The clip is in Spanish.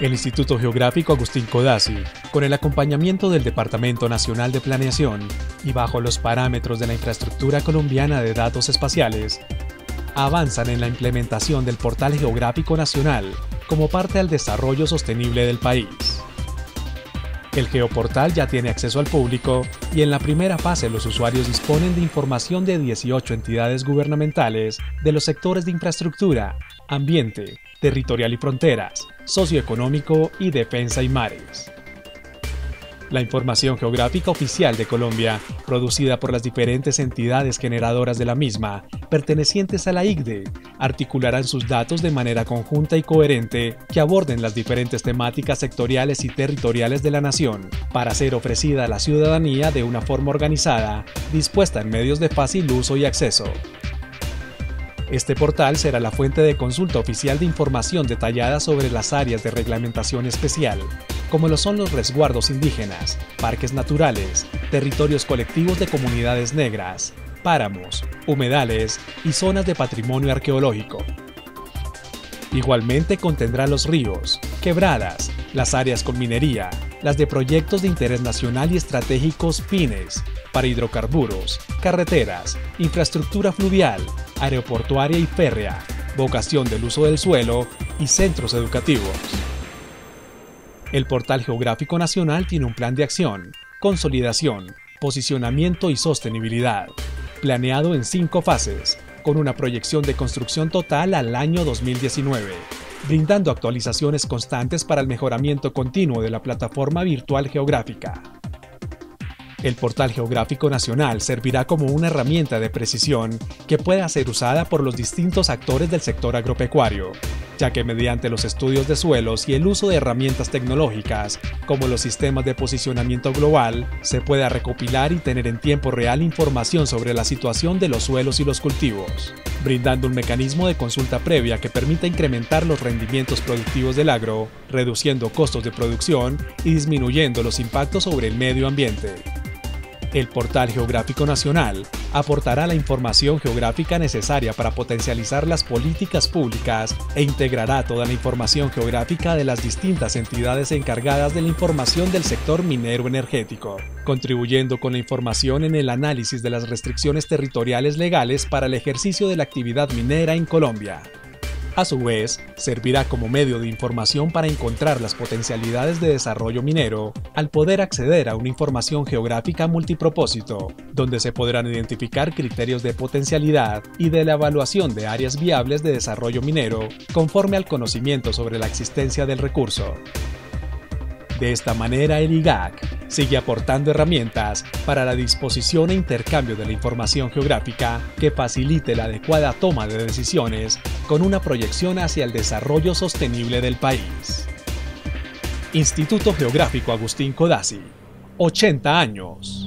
El Instituto Geográfico Agustín Codazzi, con el acompañamiento del Departamento Nacional de Planeación y bajo los parámetros de la Infraestructura Colombiana de Datos Espaciales, avanzan en la implementación del Portal Geográfico Nacional como parte del desarrollo sostenible del país. El Geoportal ya tiene acceso al público y en la primera fase los usuarios disponen de información de 18 entidades gubernamentales de los sectores de infraestructura, ambiente, territorial y fronteras, socioeconómico y defensa y mares. La información geográfica oficial de Colombia, producida por las diferentes entidades generadoras de la misma, pertenecientes a la ICDE, articularán sus datos de manera conjunta y coherente que aborden las diferentes temáticas sectoriales y territoriales de la nación, para ser ofrecida a la ciudadanía de una forma organizada, dispuesta en medios de fácil uso y acceso. Este portal será la fuente de consulta oficial de información detallada sobre las áreas de reglamentación especial, como lo son los resguardos indígenas, parques naturales, territorios colectivos de comunidades negras, páramos, humedales y zonas de patrimonio arqueológico. Igualmente contendrá los ríos, quebradas, las áreas con minería, las de proyectos de interés nacional y estratégicos PINES, para hidrocarburos, carreteras, infraestructura fluvial, aeroportuaria y férrea, vocación del uso del suelo y centros educativos. El Portal Geográfico Nacional tiene un plan de acción, consolidación, posicionamiento y sostenibilidad, planeado en 5 fases, con una proyección de construcción total al año 2019, brindando actualizaciones constantes para el mejoramiento continuo de la plataforma virtual geográfica. El Portal Geográfico Nacional servirá como una herramienta de precisión que pueda ser usada por los distintos actores del sector agropecuario, ya que mediante los estudios de suelos y el uso de herramientas tecnológicas, como los sistemas de posicionamiento global, se pueda recopilar y tener en tiempo real información sobre la situación de los suelos y los cultivos, brindando un mecanismo de consulta previa que permita incrementar los rendimientos productivos del agro, reduciendo costos de producción y disminuyendo los impactos sobre el medio ambiente. El Portal Geográfico Nacional aportará la información geográfica necesaria para potencializar las políticas públicas e integrará toda la información geográfica de las distintas entidades encargadas de la información del sector minero energético, contribuyendo con la información en el análisis de las restricciones territoriales legales para el ejercicio de la actividad minera en Colombia. A su vez, servirá como medio de información para encontrar las potencialidades de desarrollo minero, al poder acceder a una información geográfica multipropósito, donde se podrán identificar criterios de potencialidad y de la evaluación de áreas viables de desarrollo minero, conforme al conocimiento sobre la existencia del recurso. De esta manera, el IGAC sigue aportando herramientas para la disposición e intercambio de la información geográfica que facilite la adecuada toma de decisiones con una proyección hacia el desarrollo sostenible del país. Instituto Geográfico Agustín Codazzi, 80 años.